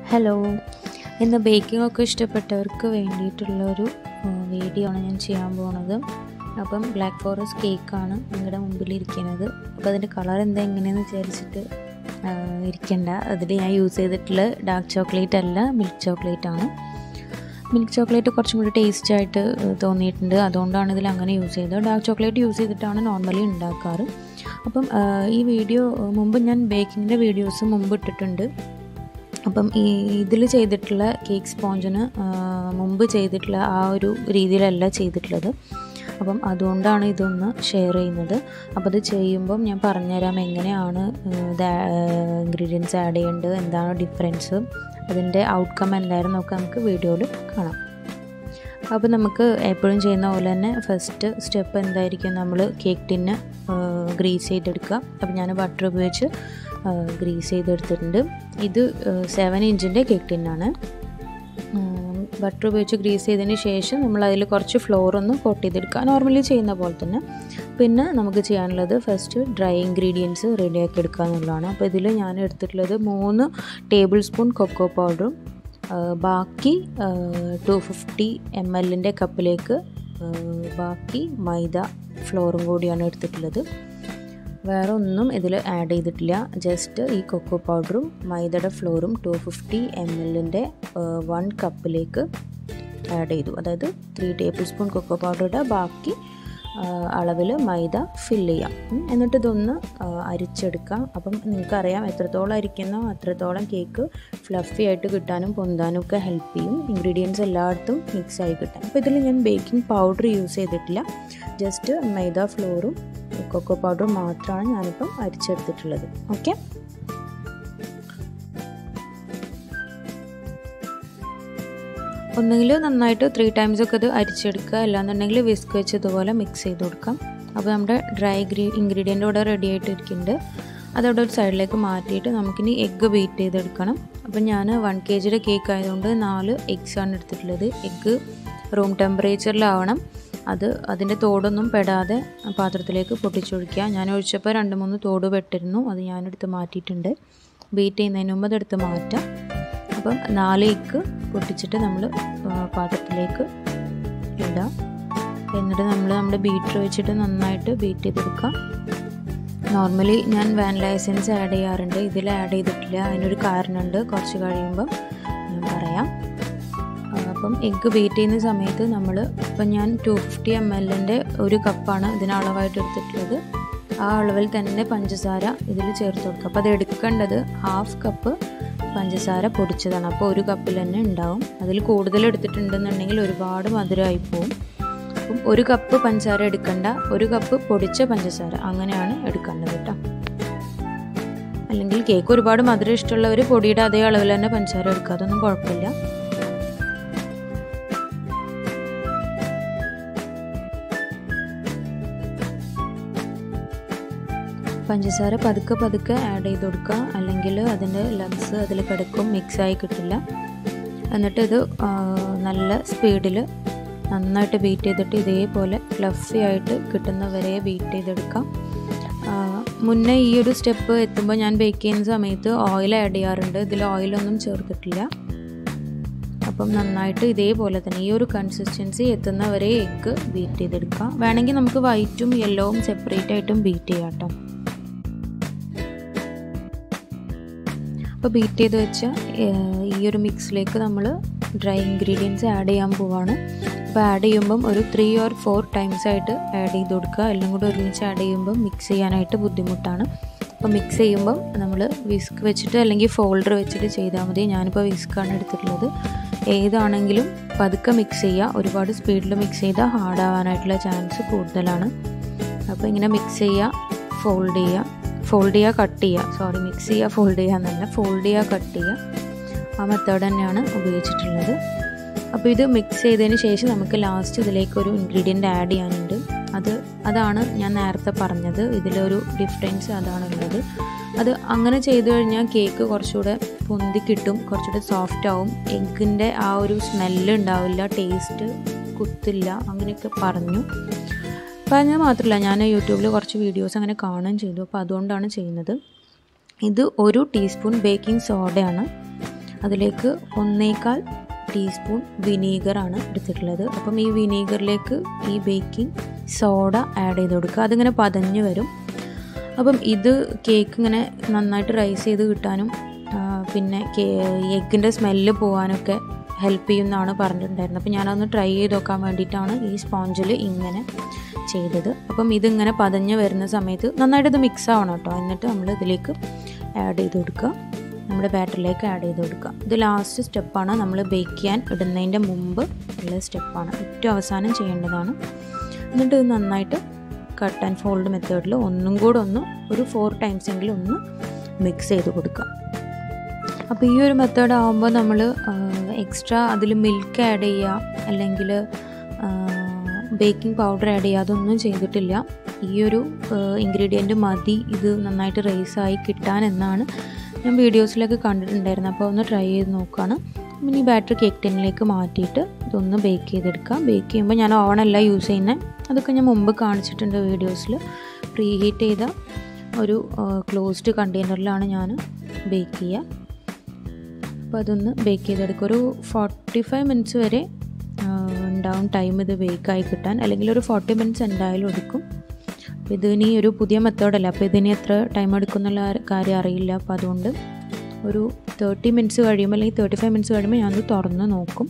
Hello, ഇന്ന് baking ഒക്കെ ഇഷ്ടപ്പെട്ടവർക്ക് വേണ്ടിയിട്ടുള്ളൊരു video ആണ് ഞാൻ ചെയ്യാൻ പോകുന്നത്. അപ്പം ബ്ലാക്ക് ഫോറസ്റ്റ് കേക്കാണ് നിങ്ങളുടെ മുമ്പിലിരിക്കുന്നത്. അപ്പോൾ അതിൻ്റെ കളർ എങ്ങനെയെന്ന് വിചാരിച്ചിട്ട് ഇരിക്കണ്ട. അതിൽ ഞാൻ യൂസ് ചെയ്തിട്ടുള്ള ഡാർക്ക് ചോക്ലേറ്റ് അല്ല, മിൽക്ക് ചോക്ലേറ്റ് ആണ്. മിൽക്ക് ചോക്ലേറ്റ് കുറച്ചും കൂടി ടേസ്റ്റ് ആയിട്ട് തോന്നിയിട്ടുണ്ട്, അതുകൊണ്ടാണ് ഇതിൽ അങ്ങനെ യൂസ് ചെയ്തത്. ഡാർക്ക് ചോക്ലേറ്റ് യൂസ് ചെയ്തിട്ടാണ് നോർമലി ഉണ്ടാക്കാറ്. അപ്പം ഈ വീഡിയോ മുമ്പ് ഞാൻ ബേക്കിങ്ങിൻ്റെ വീഡിയോസ് മുമ്പ് ഇട്ടിട്ടുണ്ട്. അപ്പം ഇതിൽ ചെയ്തിട്ടുള്ള കേക്ക് സ്പോഞ്ചിന് മുമ്പ് ചെയ്തിട്ടുള്ള ആ ഒരു രീതിയിലല്ല ചെയ്തിട്ടുള്ളത്. അപ്പം അതുകൊണ്ടാണ് ഇതൊന്ന് ഷെയർ ചെയ്യുന്നത്. അപ്പോൾ അത് ചെയ്യുമ്പം ഞാൻ പറഞ്ഞുതരാം എങ്ങനെയാണ് ഇൻഗ്രീഡിയൻസ് ആഡ് ചെയ്യേണ്ടത്, എന്താണ് ഡിഫറൻസ്, അതിൻ്റെ ഔട്ട്കം എന്തായാലും നമുക്ക് വീഡിയോയിൽ കാണാം. അപ്പോൾ നമുക്ക് എപ്പോഴും ചെയ്യുന്ന പോലെ തന്നെ ഫസ്റ്റ് സ്റ്റെപ്പ് എന്തായിരിക്കും, നമ്മൾ കേക്ക് ടിന്ന് ഗ്രീസ് ചെയ്തെടുക്കുക. അപ്പോൾ ഞാൻ ബട്ടർ ഉപയോഗിച്ച് ഗ്രീസ് ചെയ്തെടുത്തിട്ടുണ്ട്. ഇത് 7 ഇഞ്ചിൻ്റെ കേക്ക് ടിന്നാണ്. ബട്ടർ ഉപയോഗിച്ച് ഗ്രീസ് ചെയ്തതിന് ശേഷം നമ്മൾ അതിൽ കുറച്ച് ഫ്ലോർ ഒന്ന് കോട്ട് ചെയ്തെടുക്കുക, നോർമലി ചെയ്യുന്ന പോലെ തന്നെ. പിന്നെ നമുക്ക് ചെയ്യാനുള്ളത് ഫസ്റ്റ് ഡ്രൈ ഇൻഗ്രീഡിയൻസ് റെഡിയാക്കി എടുക്കുക എന്നുള്ളതാണ്. അപ്പോൾ ഇതിൽ ഞാൻ എടുത്തിട്ടുള്ളത് 3 ടേബിൾ സ്പൂൺ കൊക്കോ പൗഡറും ബാക്കി 250 ml കപ്പിലേക്ക് ബാക്കി മൈദ ഫ്ലോറും കൂടിയാണ് എടുത്തിട്ടുള്ളത്. വേറെ ഒന്നും ഇതിൽ ആഡ് ചെയ്തിട്ടില്ല. ജസ്റ്റ് ഈ കൊക്കോ പൗഡറും മൈദയുടെ ഫ്ലോറും 250 ml 1 കപ്പിലേക്ക് ആഡ് ചെയ്തു. അതായത് 3 ടേബിൾ സ്പൂൺ കൊക്കോ പൗഡറുടെ ബാക്കി അളവിൽ മൈദ ഫില്ല് ചെയ്യാം. എന്നിട്ട് ഇതൊന്ന് അരിച്ചെടുക്കാം. അപ്പം നിങ്ങൾക്കറിയാം, എത്രത്തോളം അരിക്കുന്നോ അത്രത്തോളം കേക്ക് ഫ്ലഫി ആയിട്ട് കിട്ടാനും പൊന്താനും ഒക്കെ ഹെൽപ്പ് ചെയ്യും. ഇൻഗ്രീഡിയൻസ് എല്ലായിടത്തും മിക്സ് ആയി കിട്ടാൻ. അപ്പോൾ ഇതിൽ ഞാൻ ബേക്കിംഗ് പൗഡർ യൂസ് ചെയ്തിട്ടില്ല. ജസ്റ്റ് മൈദ ഫ്ലോറും കൊക്കോ പൗഡറും മാത്രമാണ് ഞാനിപ്പം അരിച്ചെടുത്തിട്ടുള്ളത്. ഓക്കെ, ഒന്നെങ്കിൽ നന്നായിട്ട് 3 times ഒക്കെ ഇത് അരിച്ചെടുക്കുക, അല്ലാന്നുണ്ടെങ്കിൽ വിസ്ക് വെച്ച് ഇതുപോലെ മിക്സ് ചെയ്ത് കൊടുക്കാം. അപ്പോൾ നമ്മുടെ ഡ്രൈ ഇൻഗ്രീഡിയൻ്റ് ഇവിടെ റെഡി ആയിട്ട് ഇരിക്കുന്നുണ്ട്. അതവിടെ ഒരു സൈഡിലേക്ക് മാറ്റിയിട്ട് നമുക്കിനി എഗ്ഗ് ബീറ്റ് ചെയ്തെടുക്കണം. അപ്പം ഞാൻ 1 kg കേക്ക് ആയതുകൊണ്ട് 4 എഗ്സാണ് എടുത്തിട്ടുള്ളത്. എഗ്ഗ് റൂം ടെമ്പറേച്ചറിലാവണം. അതിൻ്റെ തോടൊന്നും പെടാതെ പാത്രത്തിലേക്ക് പൊട്ടിച്ചൊഴിക്കുക. ഞാൻ ഒഴിച്ചപ്പോൾ 2-3 തോട് പെട്ടിരുന്നു, അത് ഞാനെടുത്ത് മാറ്റിയിട്ടുണ്ട്. ബീറ്റ് ചെയ്യുന്നതിന് മുമ്പ് അതെടുത്ത് മാറ്റാം. അപ്പം 4 എഗ്ഗ് പൊട്ടിച്ചിട്ട് നമ്മൾ പാത്രത്തിലേക്ക് ഇടാം. എന്നിട്ട് നമ്മുടെ ബീറ്റർ വെച്ചിട്ട് നന്നായിട്ട് ബീറ്റ് ചെയ്തെടുക്കാം. നോർമലി ഞാൻ വാനില എസൻസ് ആഡ് ചെയ്യാറുണ്ട്, ഇതിൽ ആഡ് ചെയ്തിട്ടില്ല. അതിനൊരു കാരണമുണ്ട്, കുറച്ച് കഴിയുമ്പം ഞാൻ പറയാം. അപ്പം എഗ്ഗ് ബീറ്റ് ചെയ്യുന്ന സമയത്ത് ഇപ്പം ഞാൻ 250 ml 1 കപ്പാണ് ഇതിന് അളവായിട്ട് എടുത്തിട്ടുള്ളത്. ആ അളവിൽ തന്നെ പഞ്ചസാര ഇതിൽ ചേർത്ത് കൊടുക്കുക. അപ്പോൾ അത് എടുക്കേണ്ടത് 1/2 കപ്പ് പഞ്ചസാര പൊടിച്ചതാണ്. അപ്പോൾ 1 കപ്പിൽ തന്നെ ഉണ്ടാവും. അതിൽ കൂടുതൽ എടുത്തിട്ടുണ്ടെന്നുണ്ടെങ്കിൽ ഒരുപാട് മധുരമായി പോവും. അപ്പം 1 കപ്പ് പഞ്ചസാര എടുക്കണ്ട, 1 കപ്പ് പൊടിച്ച പഞ്ചസാര അങ്ങനെയാണ് എടുക്കേണ്ടത് കേട്ടോ. അല്ലെങ്കിൽ കേക്ക് ഒരുപാട് മധുരം ഇഷ്ടമുള്ളവർ പൊടിയുടെ അതേ അളവിൽ തന്നെ പഞ്ചസാര എടുക്കുക, അതൊന്നും കുഴപ്പമില്ല. പഞ്ചസാര പതുക്കെ ആഡ് ചെയ്ത് കൊടുക്കുക, അല്ലെങ്കിൽ അതിൻ്റെ ലംസ് അതിൽ കിടക്കും, മിക്സായി കിട്ടില്ല. എന്നിട്ട് ഇത് നല്ല സ്പീഡിൽ നന്നായിട്ട് ബീറ്റ് ചെയ്തിട്ട് ഇതേപോലെ ഫ്ലഫി ആയിട്ട് കിട്ടുന്നവരെ ബീറ്റ് ചെയ്തെടുക്കാം. മുന്നേ ഈ ഒരു സ്റ്റെപ്പ് എത്തുമ്പോൾ ഞാൻ ബേക്ക് ചെയ്യുന്ന സമയത്ത് ഓയിൽ ആഡ് ചെയ്യാറുണ്ട്. ഇതിൽ ഓയിലൊന്നും ചേർത്തിട്ടില്ല. അപ്പം നന്നായിട്ട് ഇതേപോലെ തന്നെ ഈ ഒരു കൺസിസ്റ്റൻസി എത്തുന്നവരെ എഗ്ഗ് ബീറ്റ് ചെയ്തെടുക്കാം. വേണമെങ്കിൽ നമുക്ക് വൈറ്റും യെല്ലോവും സെപ്പറേറ്റ് ആയിട്ടും ബീറ്റ് ചെയ്യാം കേട്ടോ. അപ്പോൾ ബീറ്റ് ചെയ്ത് വെച്ച ഈ ഒരു മിക്സിലേക്ക് നമ്മൾ ഡ്രൈ ഇൻഗ്രീഡിയൻസ് ആഡ് ചെയ്യാൻ പോവാണ്. അപ്പോൾ ആഡ് ചെയ്യുമ്പം ഒരു 3 or 4 times ആയിട്ട് ആഡ് ചെയ്ത് കൊടുക്കുക. എല്ലാം കൂടി ഒരുമിച്ച് ആഡ് ചെയ്യുമ്പം മിക്സ് ചെയ്യാനായിട്ട് ബുദ്ധിമുട്ടാണ്. അപ്പോൾ മിക്സ് ചെയ്യുമ്പം നമ്മൾ വിസ്ക് വെച്ചിട്ട് അല്ലെങ്കിൽ ഫോൾഡർ വെച്ചിട്ട് ചെയ്താൽ മതി. ഞാനിപ്പോൾ വിസ്ക്കാണ് എടുത്തിട്ടുള്ളത്. ഏതാണെങ്കിലും പതുക്കെ മിക്സ് ചെയ്യുക. ഒരുപാട് സ്പീഡിൽ മിക്സ് ചെയ്താൽ ഹാർഡാവാനായിട്ടുള്ള ചാൻസ് കൂടുതലാണ്. അപ്പോൾ ഇങ്ങനെ മിക്സ് ചെയ്യുക, ഫോൾഡ് ചെയ്യുക, കട്ട് ചെയ്യുക. മിക്സ് ചെയ്യുക, ഫോൾഡ് ചെയ്യുക എന്നല്ല, ഫോൾഡ് ചെയ്യുക, കട്ട് ചെയ്യുക. ആ മെത്തേഡ് തന്നെയാണ് ഉപയോഗിച്ചിട്ടുള്ളത്. അപ്പോൾ ഇത് മിക്സ് ചെയ്തതിന് ശേഷം നമുക്ക് ലാസ്റ്റ് ഇതിലേക്ക് ഒരു ഇൻഗ്രീഡിയൻ്റ് ആഡ് ചെയ്യാനുണ്ട്. അതാണ് ഞാൻ നേരത്തെ പറഞ്ഞത്. ഇതിലൊരു ഡിഫറൻസ് അതാണുള്ളത്. അത് അങ്ങനെ ചെയ്തു കഴിഞ്ഞാൽ കേക്ക് കുറച്ചുകൂടെ പൊന്തി കിട്ടും, കുറച്ചുകൂടെ സോഫ്റ്റ് ആവും. എഗ്ഗിൻ്റെ ആ ഒരു സ്മെല്ല് ഉണ്ടാവില്ല, ടേസ്റ്റ് കുത്തില്ല, അങ്ങനെയൊക്കെ പറഞ്ഞു. അപ്പോൾ അത് മാത്രമല്ല, ഞാൻ യൂട്യൂബിൽ കുറച്ച് വീഡിയോസ് അങ്ങനെ കാണുകയും ചെയ്തു. അപ്പോൾ അതുകൊണ്ടാണ് ചെയ്യുന്നത്. ഇത് 1 ടീസ്പൂൺ ബേക്കിംഗ് സോഡയാണ്. അതിലേക്ക് 1/4 ടീസ്പൂൺ വിനീഗറാണ് എടുത്തിട്ടുള്ളത്. അപ്പം ഈ വിനീഗറിലേക്ക് ഈ ബേക്കിംഗ് സോഡ ആഡ് ചെയ്ത് കൊടുക്കുക. അതിങ്ങനെ പതഞ്ഞ് വരും. അപ്പം ഇത് കേക്ക് ഇങ്ങനെ നന്നായിട്ട് റൈസ് ചെയ്ത് കിട്ടാനും പിന്നെ എഗ്ഗിൻ്റെ സ്മെല്ല് പോകാനൊക്കെ ഹെൽപ്പ് ചെയ്യുമെന്നാണ് പറഞ്ഞിട്ടുണ്ടായിരുന്നത്. അപ്പോൾ ഞാനതൊന്ന് ട്രൈ ചെയ്ത് നോക്കാൻ വേണ്ടിയിട്ടാണ് ഈ സ്പോഞ്ചിൽ ഇങ്ങനെ ചെയ്തത്. അപ്പം ഇതിങ്ങനെ പതഞ്ഞ് വരുന്ന സമയത്ത് നന്നായിട്ട് ഇത് മിക്സ് ആവണം കേട്ടോ. എന്നിട്ട് നമ്മൾ ഇതിലേക്ക് ആഡ് ചെയ്ത് കൊടുക്കുക, നമ്മുടെ ബാറ്ററിലേക്ക് ആഡ് ചെയ്ത് കൊടുക്കുക. ഇത് ലാസ്റ്റ് സ്റ്റെപ്പാണ്, നമ്മൾ ബേക്ക് ചെയ്യാൻ ഇടുന്നതിൻ്റെ മുമ്പ് ഉള്ള സ്റ്റെപ്പാണ്, ഏറ്റവും അവസാനം ചെയ്യേണ്ടതാണ്. എന്നിട്ട് ഇത് നന്നായിട്ട് കട്ട് ആൻഡ് ഫോൾഡ് മെത്തേഡിൽ ഒന്നും കൂടെ ഒരു 4 ടൈംസ് എങ്കിലും ഒന്ന് മിക്സ് ചെയ്ത് കൊടുക്കുക. അപ്പോൾ ഈ ഒരു മെത്തേഡ് ആകുമ്പോൾ നമ്മൾ എക്സ്ട്രാ അതിൽ മിൽക്ക് ആഡ് ചെയ്യുക അല്ലെങ്കിൽ ബേക്കിംഗ് പൗഡർ ആഡ് ചെയ്യുക അതൊന്നും ചെയ്തിട്ടില്ല. ഈ ഒരു ഇൻഗ്രീഡിയൻറ്റ് മതി ഇത് നന്നായിട്ട് റൈസായി കിട്ടാൻ എന്നാണ് ഞാൻ വീഡിയോസിലൊക്കെ കണ്ടിട്ടുണ്ടായിരുന്നു. അപ്പോൾ ഒന്ന് ട്രൈ ചെയ്ത് നോക്കുകയാണ്. ഇനി ബാറ്റർ കേക്ക് ടിന്നിലേക്ക് മാറ്റിയിട്ട് ഇതൊന്ന് ബേക്ക് ചെയ്തെടുക്കാം. ബേക്ക് ചെയ്യുമ്പോൾ ഞാൻ ഓവണല്ല യൂസ് ചെയ്യുന്നത്, അതൊക്കെ ഞാൻ മുമ്പ് കാണിച്ചിട്ടുണ്ട് വീഡിയോസിൽ. പ്രീ ഹീറ്റ് ചെയ്ത ഒരു ക്ലോസ്ഡ് കണ്ടെയ്നറിലാണ് ഞാൻ ബേക്ക് ചെയ്യുക. അപ്പോൾ അതൊന്ന് ബേക്ക് ചെയ്തെടുക്കുക. ഒരു 45 മിനിറ്റ്സ് വരെ ഉണ്ടാവും ടൈം ഇത് ബേക്കായി കിട്ടാൻ, അല്ലെങ്കിൽ ഒരു 40 മിനിറ്റ്സ് എന്തായാലും എടുക്കും. അപ്പോൾ ഇതിനി ഒരു പുതിയ മെത്തേഡല്ല, അപ്പോൾ ഇതിന് എത്ര ടൈം എടുക്കും എന്നുള്ള കാര്യം അറിയില്ല. അപ്പോൾ അതുകൊണ്ട് ഒരു 30 മിനിറ്റ്സ് കഴിയുമ്പോൾ അല്ലെങ്കിൽ 35 മിനിറ്റ്സ് കഴിയുമ്പോൾ ഞാനത് തുറന്ന് നോക്കും.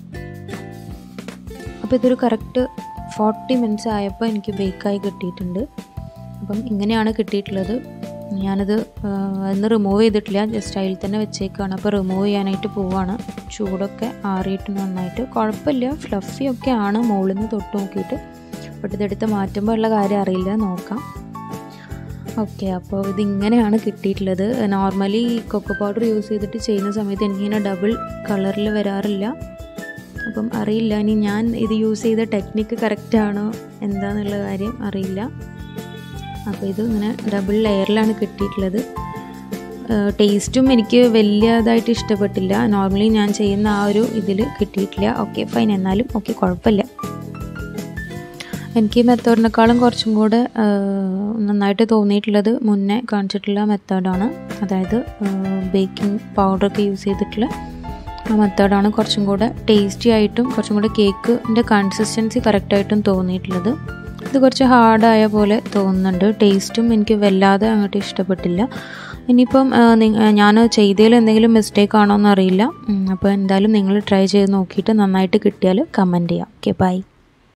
അപ്പോൾ ഇതൊരു കറക്റ്റ് 40 മിനിറ്റ്സ് ആയപ്പോൾ എനിക്ക് ബേക്കായി കിട്ടിയിട്ടുണ്ട്. അപ്പം ഇങ്ങനെയാണ് കിട്ടിയിട്ടുള്ളത്. ഞാനത് അന്ന് റിമൂവ് ചെയ്തിട്ടില്ല, ജസ്റ്റ് അതിൽ തന്നെ വെച്ചേക്കാണ്. അപ്പോൾ റിമൂവ് ചെയ്യാനായിട്ട് പോവാണ്. ചൂടൊക്കെ ആറിയിട്ട് നന്നായിട്ട് കുഴപ്പമില്ല, ഫ്ലഫി ഒക്കെ ആണ് മുകളിൽ നിന്ന് തൊട്ട് നോക്കിയിട്ട്. ബട്ട് ഇതെടുത്ത് മാറ്റുമ്പോൾ ഉള്ള കാര്യം അറിയില്ല, നോക്കാം. ഓക്കെ, അപ്പോൾ ഇതിങ്ങനെയാണ് കിട്ടിയിട്ടുള്ളത്. നോർമലി കൊക്കോ പൗഡർ യൂസ് ചെയ്തിട്ട് ചെയ്യുന്ന സമയത്ത് എനിക്കിങ്ങനെ ഡബിൾ കളറിൽ വരാറില്ല. അപ്പം അറിയില്ല ഇനി ഞാൻ ഇത് യൂസ് ചെയ്ത ടെക്നിക്ക് കറക്റ്റാണോ എന്താണെന്നുള്ള കാര്യം അറിയില്ല. അപ്പോൾ ഇത് ഇങ്ങനെ ഡബിൾ ലെയറിലാണ് കിട്ടിയിട്ടുള്ളത്. ടേസ്റ്റും എനിക്ക് വലിയതായിട്ട് ഇഷ്ടപ്പെട്ടില്ല. നോർമലി ഞാൻ ചെയ്യുന്ന ആ ഒരു ഇതിൽ കിട്ടിയിട്ടില്ല. ഓക്കെ ഫൈൻ, എന്നാലും ഓക്കെ കുഴപ്പമില്ല. എനിക്ക് ഈ മെത്തേഡിനേക്കാളും കുറച്ചും കൂടെ നന്നായിട്ട് തോന്നിയിട്ടുള്ളത് മുന്നേ കാണിച്ചിട്ടുള്ള മെത്തേഡാണ്. അതായത് ബേക്കിംഗ് പൗഡറൊക്കെ യൂസ് ചെയ്തിട്ടുള്ള ആ മെത്തേഡാണ് കുറച്ചും കൂടെ ടേസ്റ്റി ആയിട്ടും കുറച്ചും കൂടെ കേക്കിൻ്റെ കൺസിസ്റ്റൻസി കറക്റ്റായിട്ടും തോന്നിയിട്ടുള്ളത്. ഇത് കുറച്ച് ഹാർഡായ പോലെ തോന്നുന്നുണ്ട്. ടേസ്റ്റും എനിക്ക് വല്ലാതെ അങ്ങോട്ട് ഇഷ്ടപ്പെട്ടില്ല. ഇനിയിപ്പം ഞാൻ ചെയ്തതിൽ എന്തെങ്കിലും മിസ്റ്റേക്ക് ആണോ എന്നറിയില്ല. അപ്പോൾ എന്തായാലും നിങ്ങൾ ട്രൈ ചെയ്ത് നോക്കിയിട്ട് നന്നായിട്ട് കിട്ടിയാൽ കമൻറ്റ് ചെയ്യാം. Okay by.